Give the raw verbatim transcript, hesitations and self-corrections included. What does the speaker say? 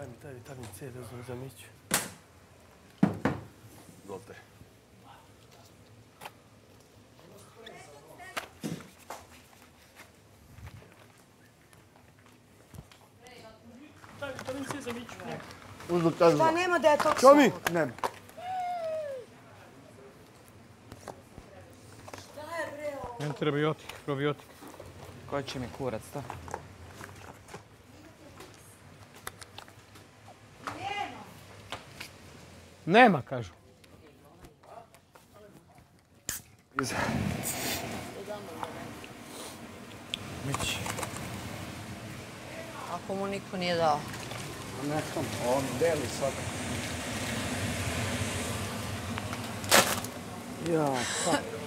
Daj mi taj vitamin C da uzmem za Miću. Dolte. Daj vitamin C za Miću. Uzmem taj Pa nema detoksa. Čo mi? Nema. Antibiotik, probiotik. Koji će mi kurac to? Nema, kažu. Mić. Ako mu niko nije dao. Nekam, on deli sada. Ja, fuck.